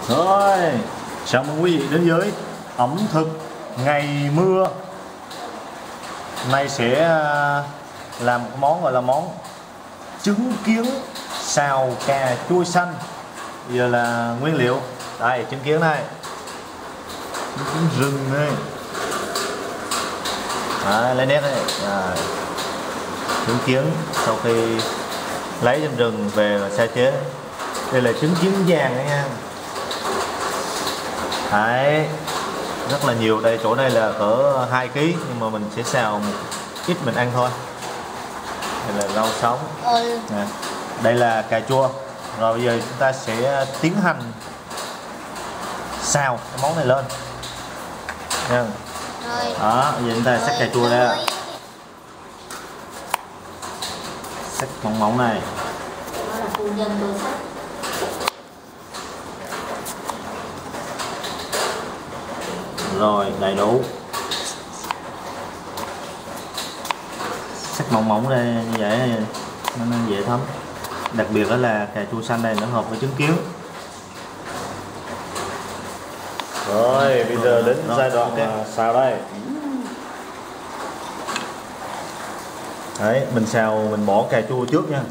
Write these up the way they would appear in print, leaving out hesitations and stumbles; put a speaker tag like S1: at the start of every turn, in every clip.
S1: Rồi, chào mừng quý vị đến với ẩm thực ngày mưa. Hôm nay sẽ làm một món gọi là món trứng kiến xào cà chua xanh. Bây giờ là nguyên liệu. Đây, trứng kiến này, trứng kiến rừng đây. Đấy, lấy nét đây. Trứng kiến sau khi lấy trên rừng về và sơ chế. Đây là trứng kiến vàng đấy nha. Đấy, rất là nhiều. Đây, chỗ này là cỡ 2 kg nhưng mà mình sẽ xào một ít mình ăn thôi. Đây là rau sống. Nè, đây là cà chua. Rồi bây giờ chúng ta sẽ tiến hành xào cái món này lên nha. Đó, bây giờ chúng ta xắt cà chua ra, xắt mỏng mỏng này. Rồi, đầy đủ. Xắt mỏng mỏng ra như vậy nó nên dễ thấm. Đặc biệt đó là cà chua xanh này nó hợp với trứng kiến. Rồi, bây giờ đến giai đoạn xào đây. Đấy, mình xào, mình bỏ cà chua trước nha.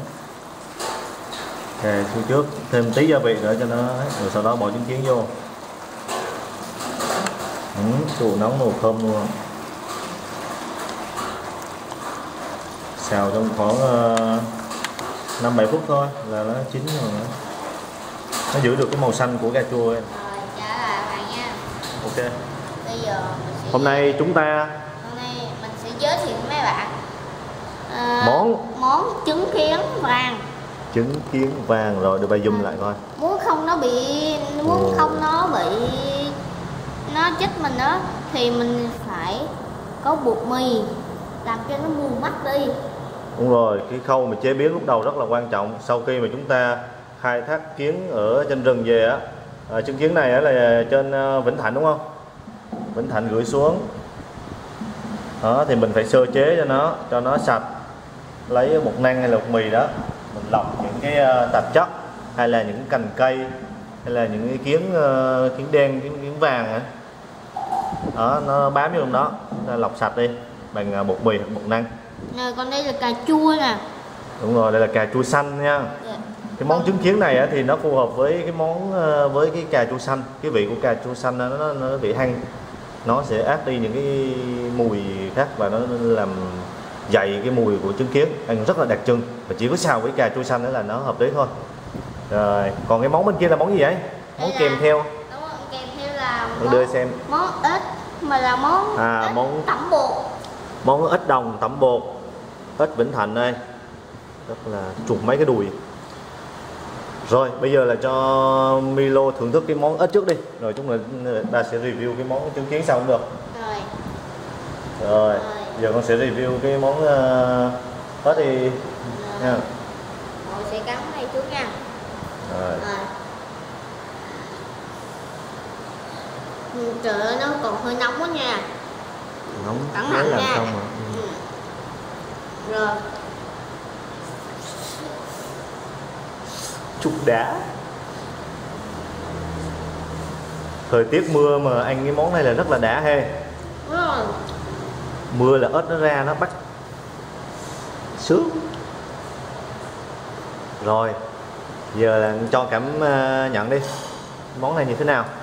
S1: Cà chua trước, thêm tí gia vị nữa cho nó, rồi sau đó bỏ trứng kiến vô. Chua nóng màu thơm luôn. Xào trong khoảng 5-7 phút thôi là nó chín rồi. Nó giữ được cái màu xanh của cà chua ấy. Ok.
S2: Bây giờ
S1: hôm nay mình
S2: sẽ giới thiệu với mấy bạn món trứng kiến vàng.
S1: Trứng kiến vàng. Rồi được, bà zoom lại coi.
S2: Muốn không nó bị nó chích mình đó thì mình phải có bột mì làm cho nó mù mắt đi.
S1: Đúng rồi, cái khâu mà chế biến lúc đầu rất là quan trọng. Sau khi mà chúng ta khai thác kiến ở trên rừng về á, trứng kiến này là trên Vĩnh Thạnh đúng không? Vĩnh Thạnh gửi xuống. Đó thì mình phải sơ chế cho nó sạch. Lấy bột năng hay là bột mì đó, mình lọc những cái tạp chất hay là những cành cây hay là những cái kiến đen, kiến vàng á. Đó, nó bám vô trong đó, lọc sạch đi bằng bột mì hoặc bột năng.
S2: Rồi còn đây là cà chua nè.
S1: Đúng rồi, đây là cà chua xanh nha. Cái món trứng kiến này thì nó phù hợp với cái món với cái cà chua xanh. Cái vị của cà chua xanh nó vị hăng, nó sẽ át đi những cái mùi khác và nó làm dậy cái mùi của trứng kiến, ăn rất là đặc trưng. Và chỉ có xào với cà chua xanh nữa là nó hợp lý thôi. Rồi, còn cái món bên kia là món gì vậy? Món kèm theo.
S2: Đúng rồi, kèm theo là
S1: đưa xem.
S2: Món ếch mà là món tẩm bột.
S1: Món ếch đồng tẩm bột. Ếch Vĩnh Thạnh đây. Rất là chuột mấy cái đùi. Rồi, bây giờ là cho Milo thưởng thức cái món ếch trước đi. Rồi chúng ta sẽ review cái món trứng kiến sau cũng được. Rồi, giờ con sẽ review cái món ếch đi nha.
S2: Rồi sẽ cắn đây trước nha.
S1: Rồi.
S2: Trời ơi, nó còn hơi nóng quá nha.
S1: Nóng
S2: cắn mạnh
S1: làm
S2: nha.
S1: xong rồi.
S2: Rồi.
S1: Chục đã. Thời tiết mưa mà ăn cái món này là rất là đã he.
S2: Đúng rồi.
S1: Mưa là ếch nó ra nó bắt sướng. Rồi, giờ là cho cảm nhận đi. Món này như thế nào?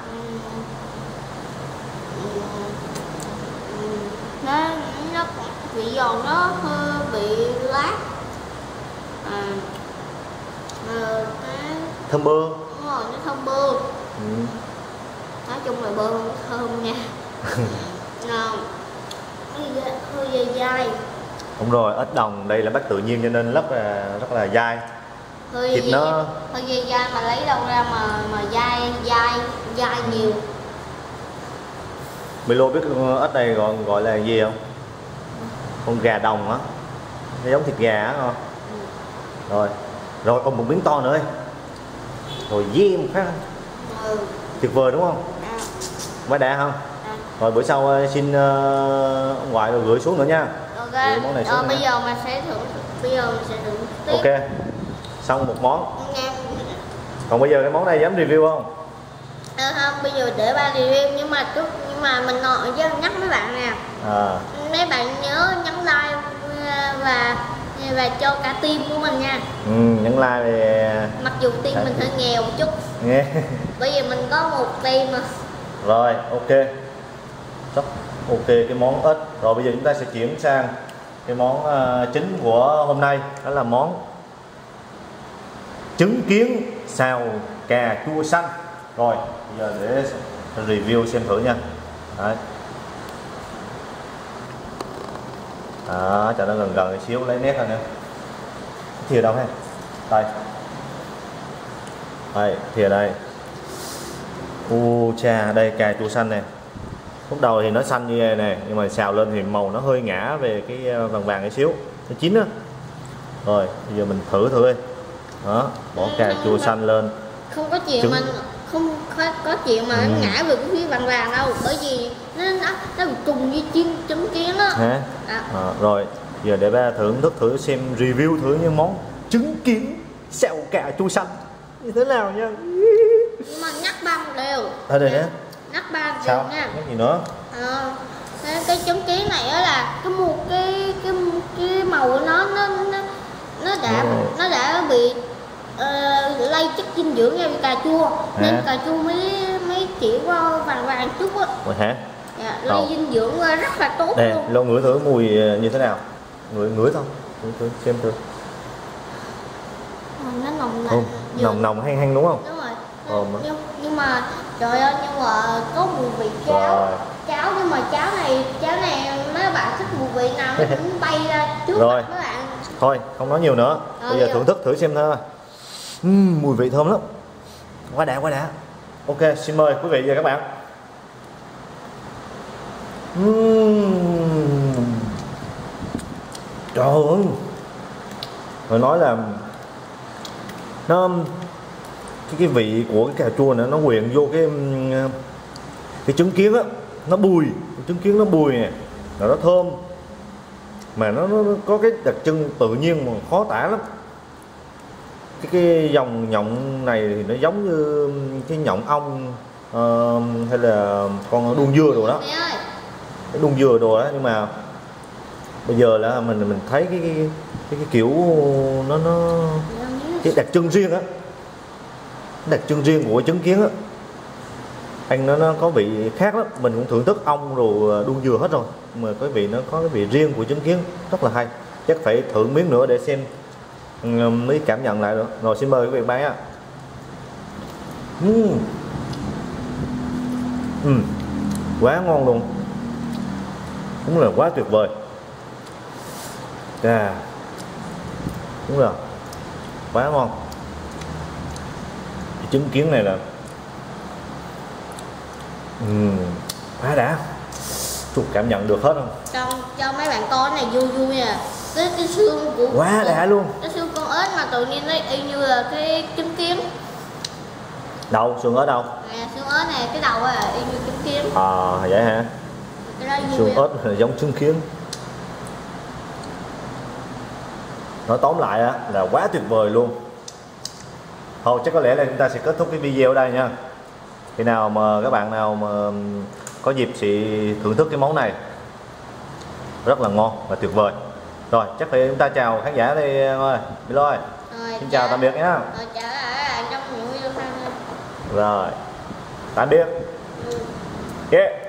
S2: Nó vị giòn, nó hơi bị lát.
S1: Thơm bơ.
S2: Đúng rồi, nó thơm bơ. Nói chung là bơ không thơm nha. Hơi dai.
S1: Đúng rồi, ếch đồng đây là bắt tự nhiên cho nên rất là dai. Thịt nó
S2: hơi dai mà lấy đâu ra mà dai nhiều.
S1: Milo biết con ếch này gọi là gì không? Con gà đồng á. Nó giống thịt gà á không? Rồi còn một miếng to nữa. Rồi một phát. Tuyệt vời đúng không? Quá đã không? Rồi bữa sau xin ông ngoại rồi gửi xuống nữa nha.
S2: Ok. Món này xuống bây giờ mình sẽ thử tiếp.
S1: Ok. Xong một món. Còn bây giờ cái món này dám review không?
S2: Không, bây giờ để ba review nhưng mà mình nói chứ nhắc mấy bạn nè. Mấy bạn nhớ nhấn like và cho cả team của mình nha.
S1: Nhấn like thì
S2: mặc dù team mình hơi nghèo một chút.
S1: Nghe.
S2: Bởi vì mình có một team mà.
S1: Rồi, ok. Rất ok cái món ếch. Rồi bây giờ chúng ta sẽ chuyển sang cái món chính của hôm nay, đó là món trứng kiến xào cà chua xanh. Rồi bây giờ để review xem thử nha. Đấy. Đó, cho nó gần gần một xíu lấy nét ra nữa. Thìa đâu ha? Đây. Đây, thìa đây. Cha, đây cà chua xanh nè. Lúc đầu thì nó xanh như vậy nè, nhưng mà xào lên thì màu nó hơi ngã về cái vàng vàng một xíu, nó chín á. Rồi bây giờ mình thử đi. Đó, bỏ cà chua xanh lên.
S2: Không có chuyện mà không có chuyện mà nó ngã về cái phía vàng vàng đâu, bởi vì nó bị trùng với trứng kiến á.
S1: Hả? Rồi giờ để ba thưởng thức thử xem review thử những món trứng kiến xào cà chua xanh như thế nào nha.
S2: Nhưng mà nhắc ba một điều.
S1: Đây nhé.
S2: Nhắc ba một
S1: điều
S2: nha.
S1: Nhắc gì nữa?
S2: Cái trứng kiến này á là cái màu của nó đã bị lây chất dinh dưỡng ra cà chua, nên cà chua mới chỉ qua vàng vàng chút á.
S1: Hả?
S2: Dạ, lây dinh dưỡng rất là tốt luôn.
S1: Lo ngửi thử mùi như thế nào? Ngửi thôi, ngửi xem thử. Nó nồng hăng đúng không?
S2: Đúng rồi. Nhưng mà trời ơi, nhưng mà có mùi vị cháo nhưng mà cháo này mấy bạn thích mùi vị nào nó cũng bay ra trước rồi. Mấy bạn.
S1: Thôi không nói nhiều nữa, bây giờ thưởng thức thử xem thôi. Mùi vị thơm lắm, quá đã. Ok, xin mời quý vị và các bạn. Trời ơi, phải nói là nó cái vị của cái cà chua này nó quyện vô cái trứng kiến á, nó bùi, trứng kiến nó bùi nè, rồi nó thơm, mà nó có cái đặc trưng tự nhiên mà khó tả lắm. Cái dòng nhộng này thì nó giống như cái nhộng ong hay là con đuông dưa đồ đó, cái đuông dừa đồ đó, nhưng mà bây giờ là mình thấy cái kiểu nó cái đặc trưng riêng á, đặc trưng riêng của trứng kiến á, ăn nó có vị khác lắm. Mình cũng thưởng thức ong rồi đuông dừa hết rồi, mà cái vị nó có cái vị riêng của trứng kiến rất là hay. Chắc phải thử miếng nữa để xem mới cảm nhận lại nữa. Rồi xin mời quý vị bán ạ. Quá ngon luôn, đúng là quá tuyệt vời. Đúng rồi, quá ngon. Cái trứng kiến này là quá đã. Tôi cảm nhận được hết không?
S2: Cho mấy bạn coi cái này vui nha. Cái xương của
S1: quá đã luôn.
S2: Cái xương con ếch mà tự nhiên nó y như là cái trứng kiến.
S1: Đâu, xương ếch đâu?
S2: Xương ếch này, cái đầu y như trứng kiến.
S1: Vậy hả? Xương ếch là giống trứng kiến. Nói tóm lại là quá tuyệt vời luôn. Thôi chắc có lẽ là chúng ta sẽ kết thúc cái video ở đây nha. Khi nào mà các bạn nào mà có dịp sẽ thưởng thức cái món này, rất là ngon và tuyệt vời. Rồi chắc phải chúng ta chào khán giả đây thôi. Rồi. Xin chào tạm biệt nhé. Rồi, tạm biệt. Yeah.